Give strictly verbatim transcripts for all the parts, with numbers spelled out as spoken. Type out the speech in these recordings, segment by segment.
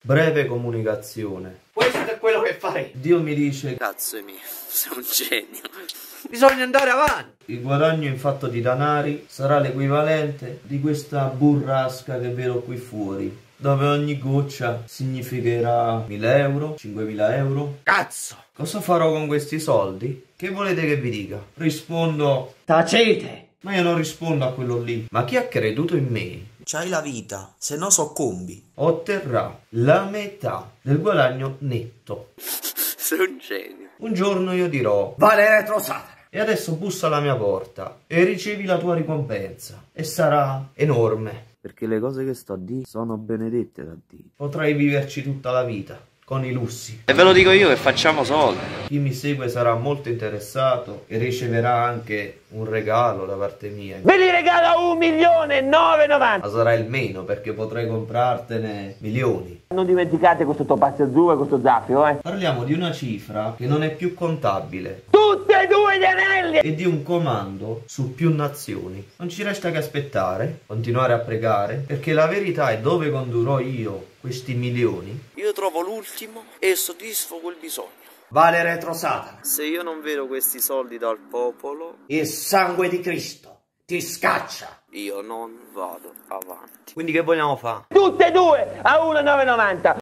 Breve comunicazione. Questo è quello che farei. Dio mi dice: cazzo è mio, sei un genio. Bisogna andare avanti. Il guadagno in fatto di danari sarà l'equivalente di questa burrasca che vedo qui fuori, dove ogni goccia significherà mille euro, cinquemila euro. Cazzo! Cosa farò con questi soldi? Che volete che vi dica? Rispondo: tacete! Ma io non rispondo a quello lì. Ma chi ha creduto in me C'hai la vita, se no soccombi. otterrà la metà del guadagno netto. Sei un genio. Un giorno io dirò: vale retro Satana! E adesso bussa alla mia porta e ricevi la tua ricompensa. E sarà enorme. Perché le cose che sto a dire sono benedette da Dio. Potrai viverci tutta la vita con i lussi. E ve lo dico io che facciamo soldi. Chi mi segue sarà molto interessato e riceverà anche un regalo da parte mia. Ve li regalo un milione e novecentonovanta. Ma sarà il meno, perché potrai comprartene milioni. Non dimenticate questo topazio azzurro e questo zaffiro, eh. Parliamo di una cifra che non è più contabile. Tutti e due gli anelli! E di un comando su più nazioni. Non ci resta che aspettare, continuare a pregare, perché la verità è dove condurrò io questi milioni. Io trovo l'ultimo e soddisfo il bisogno. Vale retro Satana. Se io non vedo questi soldi dal popolo, Il sangue di Cristo ti scaccia. io non vado avanti. Quindi che vogliamo fare? Tutte e due a uno virgola novecentonovanta.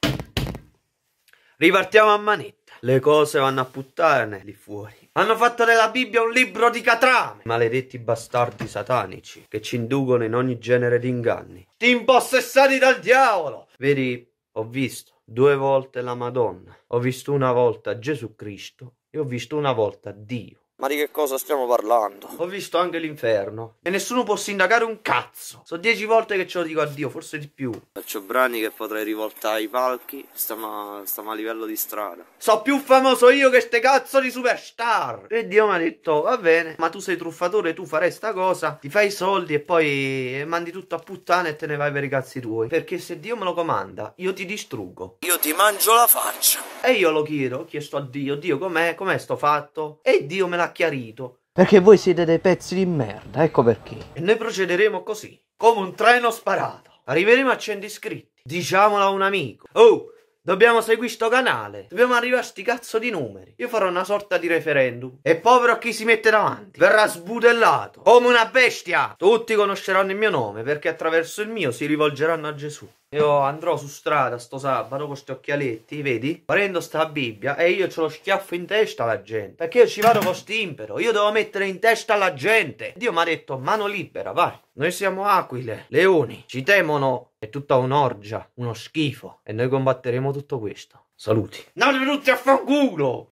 Ripartiamo a manetta. Le cose vanno a puttane lì fuori. Hanno fatto della Bibbia un libro di catrame. Maledetti bastardi satanici che ci inducono in ogni genere di inganni. Sti impossessati dal diavolo. Vedi, ho visto due volte la Madonna. Ho visto una volta Gesù Cristo e ho visto una volta Dio. Ma di che cosa stiamo parlando? Ho visto anche l'inferno e nessuno può sindacare un cazzo. So dieci volte che ce lo dico a Dio, forse di più. Faccio brani che potrei rivoltare ai palchi. Stiamo, stiamo a livello di strada. So più famoso io che ste cazzo di superstar. E Dio mi ha detto: va bene, ma tu sei truffatore, tu farai sta cosa, ti fai i soldi e poi mandi tutto a puttane e te ne vai per i cazzi tuoi. Perché se Dio me lo comanda, io ti distruggo. Io ti mangio la faccia. E io lo chiedo, ho chiesto a Dio: Dio, com'è? Com'è sto fatto? E Dio me l'ha chiarito. Perché voi siete dei pezzi di merda, ecco perché. E noi procederemo così, come un treno sparato. Arriveremo a cento iscritti. Diciamolo a un amico: oh, dobbiamo seguire sto canale. Dobbiamo arrivare a sti cazzo di numeri. Io farò una sorta di referendum. E povero a chi si mette davanti verrà sbudellato come una bestia. Tutti conosceranno il mio nome, perché attraverso il mio si rivolgeranno a Gesù. Io andrò su strada sto sabato con sti occhialetti, vedi? Prendo sta Bibbia e io ce lo schiaffo in testa alla gente. Perché io ci vado con st'impero. Io devo mettere in testa alla gente. Dio mi ha detto: mano libera, vai. Noi siamo aquile, leoni. Ci temono. È tutta un'orgia, uno schifo. E noi combatteremo tutto questo. Saluti. Andate tutti a fanculo!